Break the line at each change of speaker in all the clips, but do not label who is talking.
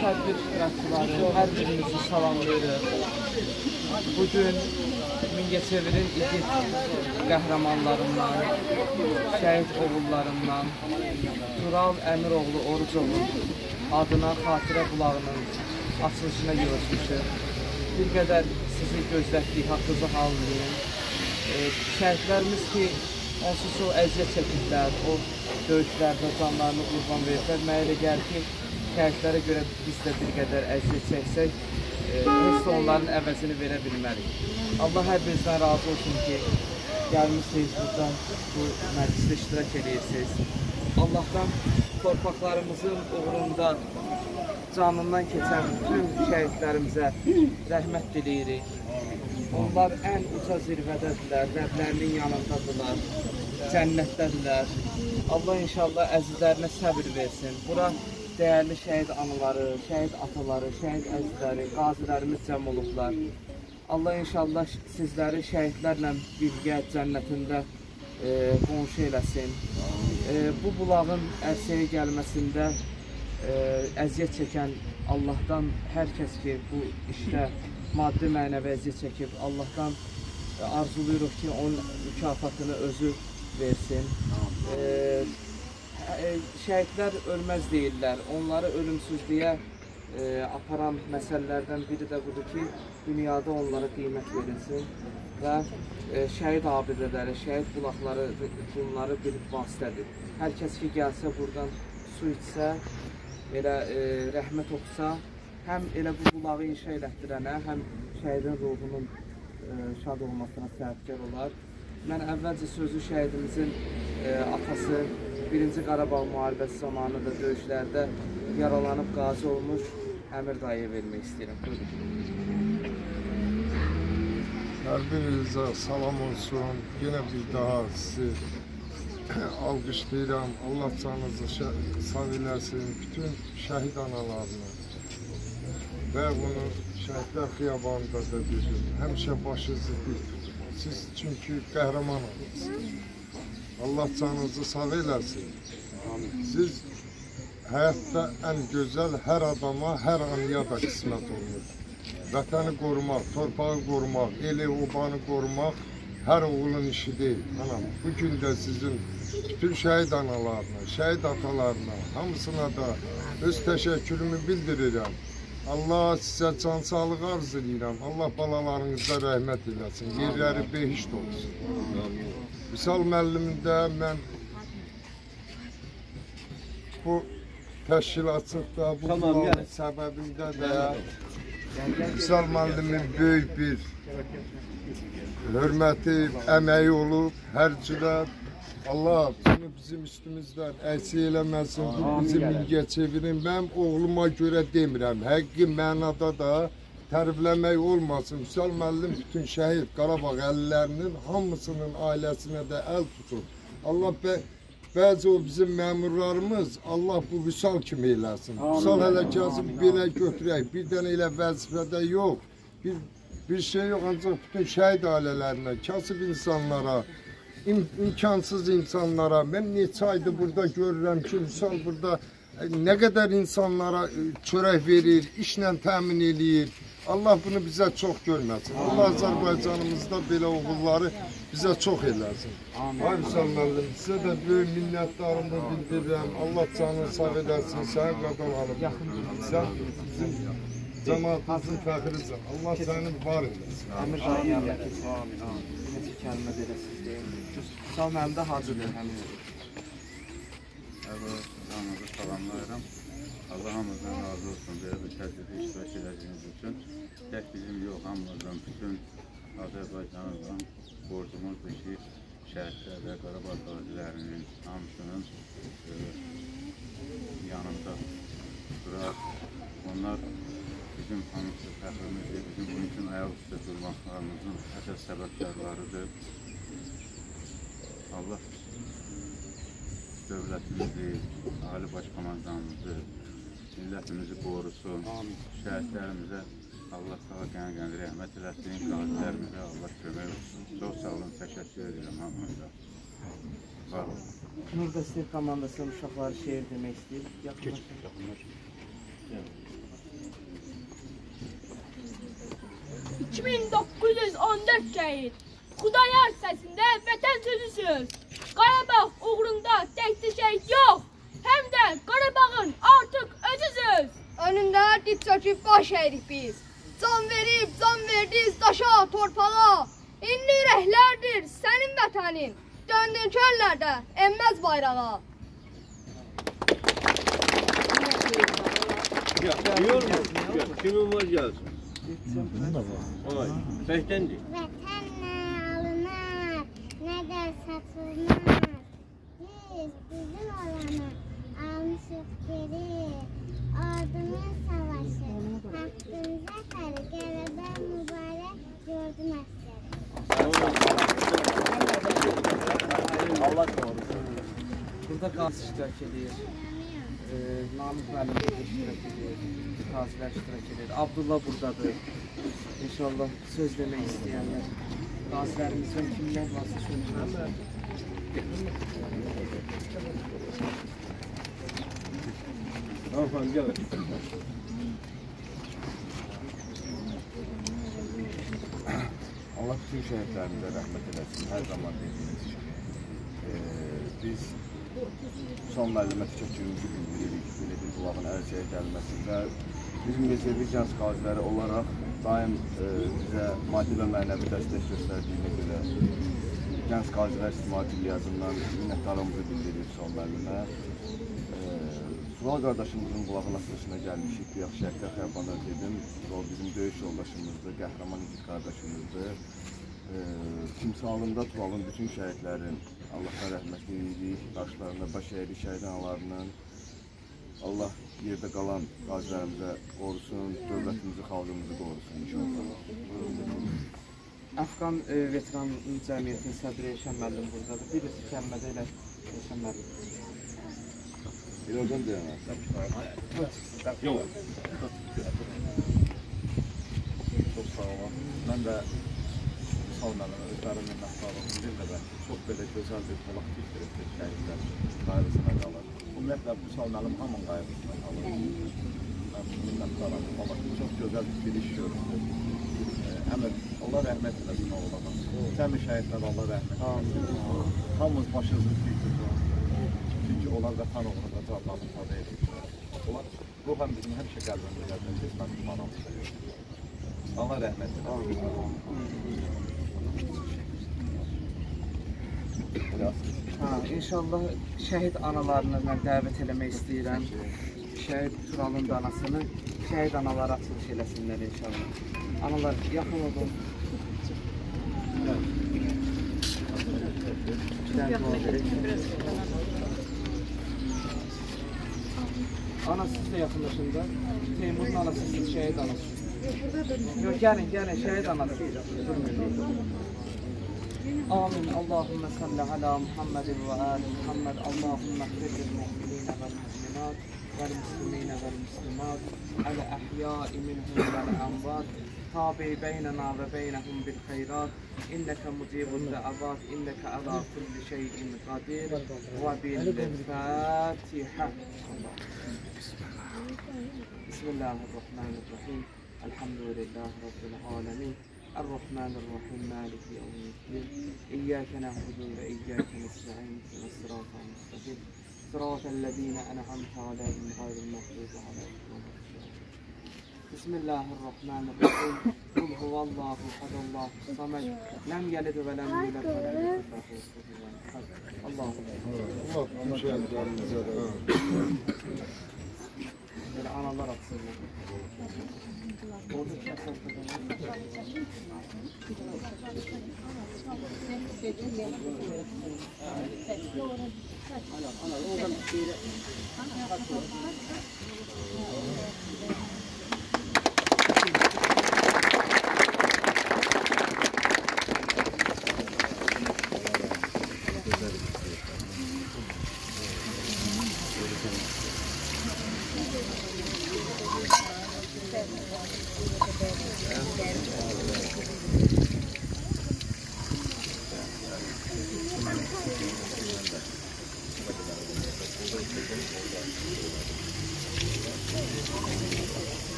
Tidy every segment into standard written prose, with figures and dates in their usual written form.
tədbir iştirakçıları, hər birinizi salamlayırıq. Bugün Mingəçevirin igid qəhrəmanlarından, şəhid oğullarından Tural Əmiroğlu Orucovun adına xatirə bulağının açılışına yığışmışıq. Bir qədər sizi gözlətdik, haqqınızı hallayın. Şəhidlərimiz ki, onsuz o əziyyət çəkiblər, o döyüşlərdə canlarını qurban verirlər. Mənə elə gəlir ki, şəhidlərə görə biz də bir qədər əziyyət çəksək, heç də onların əvəzini verə bilmərik. Allah hər birinizdən razı olsun ki, gəlmişsiniz buradan bu məclisdə iştirak edirsiniz. Allahdan torpaqlarımızın uğrunda canından keçən bütün şəhidlərimizə rəhmət diləyirik. Onlar ən uca zirvədədirlər, Rəblərinin yanındadırlar, cənnətdədirlər. Allah inşallah əzizlərinə səbir versin. Bura dəyərli şəhid anaları, şəhid ataları, şəhid əzizləri, qazilərimiz cəm olublar. Allah inşallah sizləri şəhidlərlə birgə cənnətində qonşu eləsin. Bu bulağın ərsəyə gəlməsində əziyyət çəkən Allahdan hər kəs ki, bu işdə maddi mənəvi əziyyət çəkib, Allahdan arzuluyuruq ki, onun mükafatını özü versin. Şəhidlər ölməz deyirlər. Onları ölümsüzlüyə aparan məsələlərdən biri də budur ki, dünyada onlara qiymət verilsin və şəhid abidələri, şəhid bulaqları bunları bir vasitədir. Hər kəs ki, gəlsə buradan su içsə, elə rəhmət oxusa, həm elə bu bulağı inşa elətdirənə, həm şəhidin ruhunun şad olmasına səbəbkar olar. Mən əvvəlcə sözü şəhidimizin atası 1-ci Qarabağ müharibəsi zamanında döyüşlərdə yaralanıb qazi olmuş Əmir dayıya vermək istəyirəm.
Hər birinizə salam olsun. Yenə bir daha sizi alqışlayıram. Allah canınızı sağ eləsin. Bütün şəhid analarını və bunu şəhidlər xiyabanında da dedim. Həmişə başınızı dik tutun. Siz çünki qəhrəman olursunuz. Allah canınızı sağ eləsin. Siz həyatda ən gözəl hər adama, hər anıya da qismət olunur. Vətəni qorumaq, torpağı qorumaq, eli, obanı qorumaq hər oğulun işi deyil. Anam, bugün də sizin bütün şəhid analarına, şəhid atalarına, hamısına da öz təşəkkürümü bildirirəm. Allah sizə can sağlıq arz edirəm. Allah balalarınıza rəhmət eləsin. Yerləri behişt olsun. Vüsal müəllimində mən bu təşkilatçılıqda, bu səbəbində də Vüsal müəllimin böyük bir hörməti, əməyi olub, hər cürət. Allah bunu bizim üstümüzdən əksik eləməsin, bu bizim Mingəçevirin. Mən oğluma görə demirəm, həqiqi mənada da tərifləmək olmasın. Vüsal müəllim bütün şəhid Qarabağ əllərinin hamısının ailəsinə də əl tutur. Allah bəzi o bizim məmurlarımız, Allah bu Vüsal kimi eləsin. Vüsal hələ kasıb belə götürək, bir dənə elə vəzifədə yox, bir şey yox, ancaq bütün şəhid ailələrinə, kasıb insanlara, imkansız insanlara, mən neçə aydır burada görürəm ki, Vüsal burada nə qədər insanlara çörək verir, işlə təmin edir. Allah bunu bizə çox görməsin. Allah Azərbaycanımızda belə oğulları bizə çox eləsin. Ay Vüsal müəllim, sizə də böyük minnətdarımı bildirirəm. Allah canını sağ eləsin, səni qadan alıb. Sən bizim cəmaatımızın fəxrisən. Allah səni var eləsin.
Əmir dayı eləsin. Amin. Necə kəlmə verəsiniz deyim. Vüsal mənim də hacıdır həmin.
Hamınızı salamlayıram. Allah hamımızdan razı olsun. Belə bir tədbirdə iştirak edəcəyiniz üçün. Tək bizim yox, hamımızdan, bütün Azərbaycanımızdan borcumuzdur ki, şəhidlər və Qarabağ qazilərinin hamısının yanında duraq. Onlar bizim hamısı fəxrimizdir, bizim bunun üçün ayaq üstə durmaqlarımızın əsas səbəbkarlarıdır. Allah dövlətimizi, Ali Başkomandanımızı, millətimizi qorusun, şəhidlərimizə Allah sağ qəni rəhmət eləsin, qazilərimizə Allah kömək olsun. Çox sağ olun, təşəkkür edirəm hamınıza. Var olun.
Nur Dəstək komandasının uşaqları şeir demək istəyir.
...2914 şehit. Xudayar səsində vətən sözü söz. Qarabağ uğrunda təkcə şehit yox. Həm də Qarabağın artıq özü söz.
Önündə diz çöküb baş əyirik biz. Can verdiz daşa, torpağa. İndi ürəklərdir sənin vətənin. Döndün çöllərdə enməz bayrağa.
Yiyor mu? Kimin var gelsin? Vay, Behtenci.
Vətən nə alınır, nə də satılmaz. Biz bizim olanı almışıq geri. Ordumuz savaşı, haqqımıza fəri, Qələbə mübarək gördüm əsgəri.
Allah korusun. Burada qaz iştirak edir. Namik müəllim iştirak edir. Qazilər iştirak edir. Abdullah buradadır. İnşallah söz demək istəyənlər. Qazilərimizdən kimlər varsa söyləyirlər.
Hanımefendi gelin.
Allah bütün şehitlerimize rahmet eylesin. Her zaman dediğimiz gibi. Biz son məlumat çəkiyimizi bildiririk. Belə bir bulağın ərsəyə gəlməsində bizim rezervi gənc qaziləri olaraq daim bizə maddi və mənəvi dəstək göstərdiyinə görə gənc qazilər İctimai Yazından minnətdarlığımızı bildiririk son məlumatə. Sural qardaşımızın qulağın asılışına gəlmişik. Bu yaxşı şəhətdə xəyabanlar dedim. O bizim döyüş yoldaşımızdır, qəhrəman igid qardaşımızdır. Timsalında Turalın bütün şəhidlərin Allah'a rəhmət edirik, daşlarına baş əyirik şəhid analarının. Allah yerdə qalan qazilərimizə qorusun, dövlətimizi, xalqımızı qorusun inşallah.
Əfqan Veteran Cəmiyyətinin sədri Eşən müəllim buradadır. Birisi kəlmədə ilə Eşən müəllim.
Bir oradan deyəmə.
Yok. Çok sağ olun. Ben de sağ olun. Özlərim minnətdarlığım bildirə. Çox belə gözəl bir polaq tikdiribdir şəhidlər qayğısına qalır. Ümumiyyətlə bu salmalım hamın qayğısına qalır. Mən minnətdaram. Çox gözəl bir iş göründü. Əmir, Allah rəhmət eləsin oğlana. Cəmi şəhidlər Allah rəhmət eləsin. Hamımız başınızı tikdirdik. Çünki onlar vətən uğrunda canlarını fəda edirlər. Onlar ruhan bizim həmişə qəlbimizdə mən tutanam. Allah rəhmət eləsin.
İnşallah şəhid analarını mən dəvət eləmək istəyirəm. Şəhid Turalın da anasını, şəhid anaları açılış eləsinlər inşallah. Analar yaxın olun. Anasız da yaxınlaşında. Teymur'un anası, şəhid anası. Yok, gəlin, şəhid anası. Amin. Allahümme salli ala Muhammedin ve ali Muhammed. Allahümme eghfir lil-mu'minine vel-muslimat vel-muslimine vel-muslimat el-ahya'i minhum vel-amvat. Tabi beynena ve beynehum bil-hayrat. İnneke mucibud da'avat. İnneke ala kulli şeyin qadir. Ve bil-Fatiha. Bismillahirrahmanirrahim. Elhamdülillahi Rabbil alemin. الرحمن الرحيم مالك يوم الدين إياك نعبد وإياك نستعين اهدنا الصراط المستقيم صراط الذين أنعمت عليهم غير المغضوب عليهم ولا الضالين بسم الله الرحمن الرحيم قل هو الله أحد الله الصمد لم يلد ولم يولد ولم يكن له كفوا أحد الله Analar atsınlar. Oradaki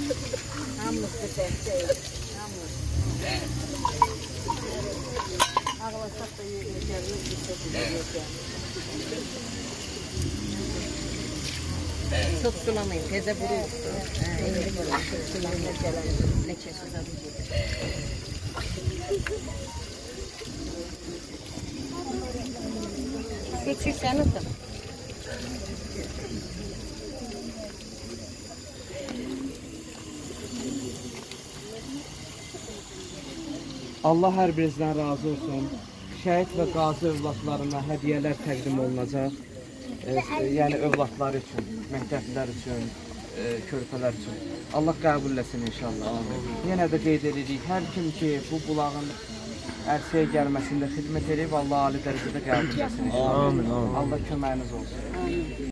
Hamımız destek. Ağlasak da yiyeceğiz, yiyeceğiz. Çok sulamayın, teze vurur. İndi böyle, sulamayın, leçesiz alıcı. Küçük sen atın.
Allah hər birinizdən razı olsun. Şəhid və qazi övladlarına hədiyyələr təqdim olunacaq. Yəni övladlar üçün, məktəblilər üçün, körpələr üçün. Allah qəbul etsin inşallah. Yenə də qeyd edirik, hər kim ki bu bulağın ərsəyə gəlməsində xidmət edib, Allah ali dərəcədə qəbul etsin inşallah. Allah köməyiniz olsun.